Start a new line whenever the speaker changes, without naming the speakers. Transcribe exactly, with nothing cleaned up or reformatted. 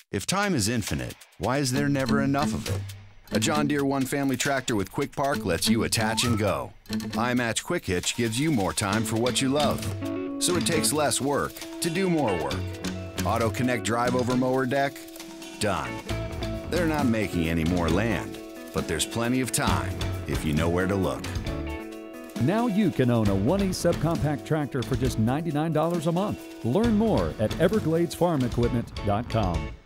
If time is infinite, why is there never enough of it? A John Deere One Family tractor with Quick Park lets you attach and go. iMatch Quick Hitch gives you more time for what you love, so it takes less work to do more work. Auto Connect Drive Over Mower Deck? Done. They're not making any more land, but there's plenty of time if you know where to look.
Now you can own a one E subcompact tractor for just ninety-nine dollars a month. Learn more at everglades farm equipment dot com.